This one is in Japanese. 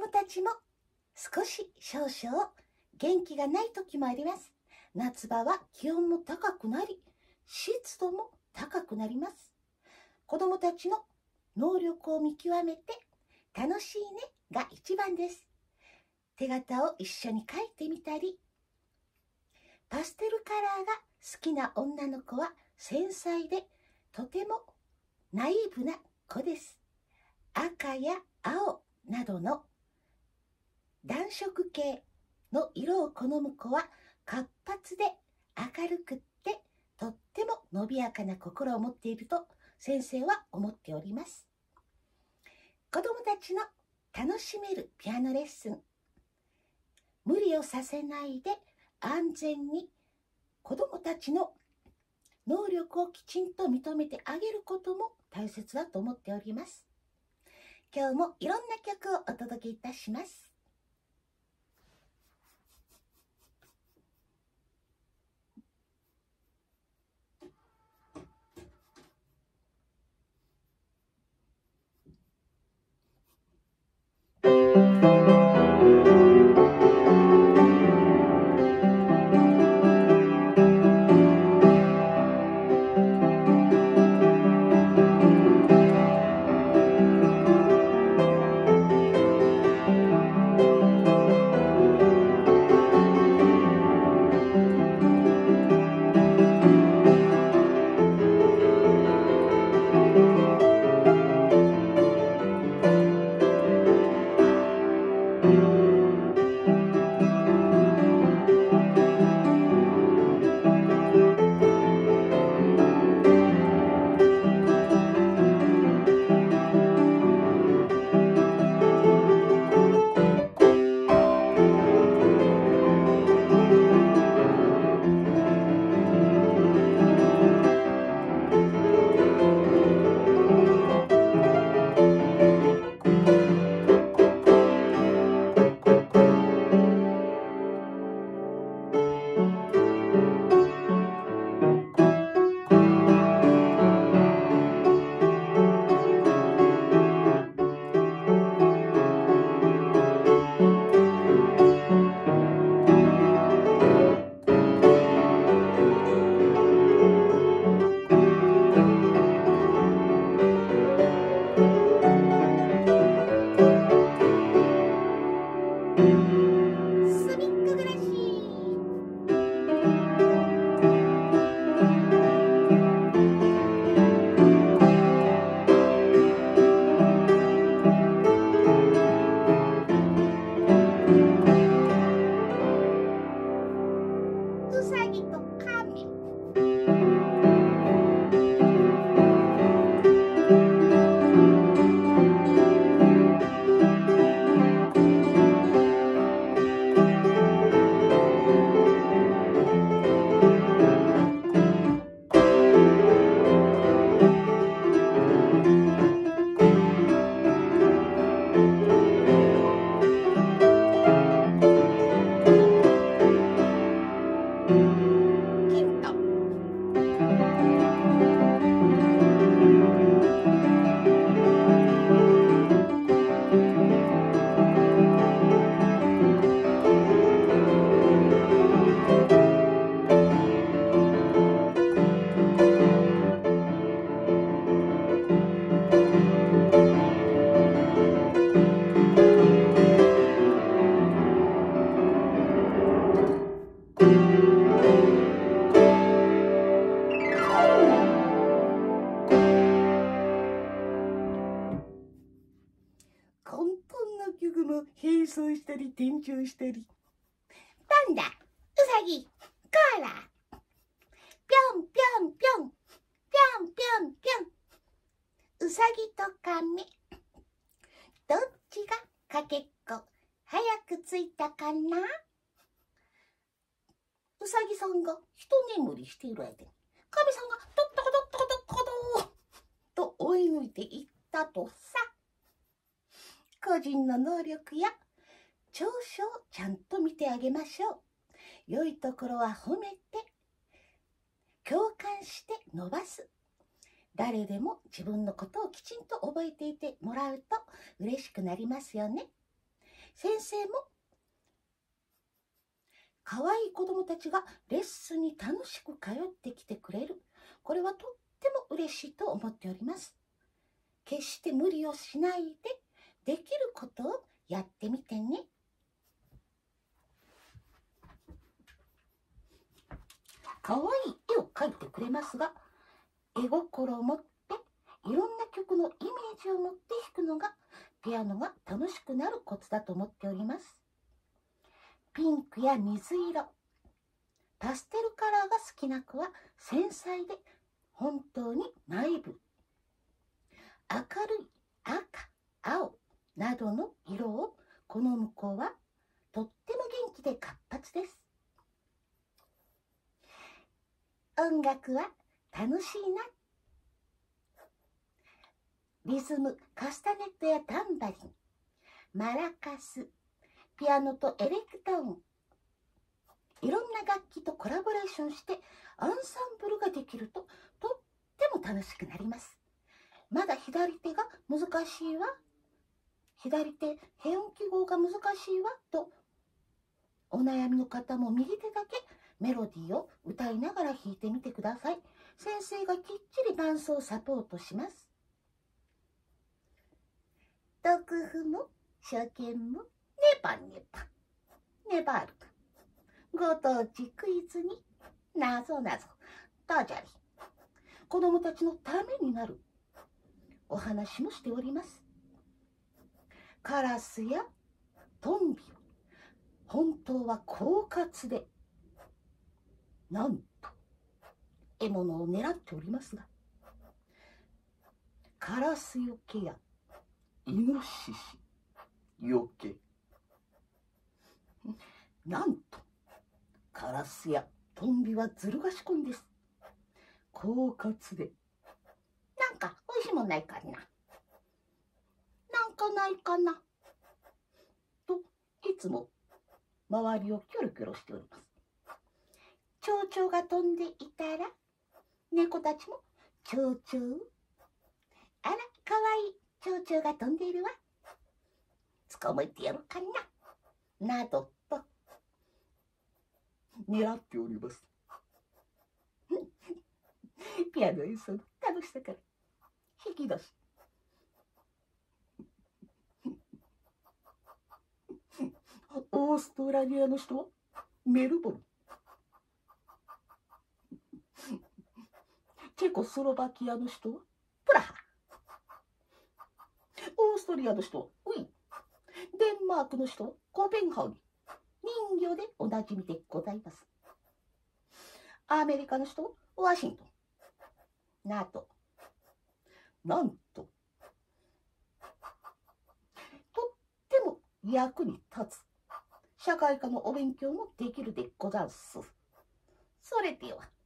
供たちも少々元気がない時もあります。夏場は気温も高くなり、湿度も高くなります。子供たちの能力を見極めて、楽しいねが一番です。手形を一緒に描いてみたり、パステルカラーが好きな女の子は繊細でとてもナイーブな子です。赤や青などの暖色系の色を好む子は活発で明るくってとっても伸びやかな心を持っていると先生は思っております。子どもたちの楽しめるピアノレッスン、無理をさせないで安全に子どもたちの能力をきちんと認めてあげることも大切だと思っております。今日もいろんな曲をお届けいたします。うさぎとカメ。ヒント。簡単な曲も並走したり転調したり。パンダ、うさぎ、コアラ、ぴょんぴょんぴょん、ぴょんぴょんぴょん。うさぎとカメ、どっちがかけっこ早く着いたかな。うさぎさんが一眠りしている間に、カメさんがとっとこどっとこどっこどと追い抜いていったとさ。個人の能力や長所をちゃんと見てあげましょう。良いところは褒めて、共感して伸ばす。誰でも自分のことをきちんと覚えていてもらうと嬉しくなりますよね。 先生も可愛い子どもたちがレッスンに楽しく通ってきてくれる。これはとっても嬉しいと思っております。決して無理をしないで、できることをやってみてね。可愛い絵を描いてくれますが、絵心を持っていろんな曲のイメージを持って弾くのがピアノが楽しくなるコツだと思っております。ピンクや水色、パステルカラーが好きな子は繊細で本当にナイーブ。明るい赤、青などの色を好む子はとっても元気で活発です。音楽は楽しいな。リズム、カスタネットやタンバリン、マラカス、ピアノとエレクトーン、いろんな楽器とコラボレーションしてアンサンブルができるととっても楽しくなります。まだ左手が難しいわ、左手変音記号が難しいわとお悩みの方も右手だけメロディーを歌いながら弾いてみてください。先生がきっちり伴奏をサポートします。読譜も初見もネバネバネバール。ご当地クイズになぞなぞダジャレ。子どもたちのためになるお話もしております。カラスやトンビは本当は狡猾で、なんと獲物を狙っておりますが、カラスよけやイノシシよけ、なんとカラスやトンビはずる賢いんです。狡猾で、なんかおいしいもんないかな、なんかないかなといつも周りをキョロキョロしております。蝶々が飛んでいたら猫たちも蝶々、あらかわいい蝶々が飛んでいるわ、捕まえてやるかな、などと狙っております。ピアノ演奏の楽しさから引き出し、オーストラリアの人はメルボルン、チェコスロバキアの人はプラハ、オーストリアの人はウィーン、デンマークの人はコペンハーゲン、人形でおなじみでございます。アメリカの人はワシントンなど、なんととっても役に立つ社会科のお勉強もできるでござんす。それでは。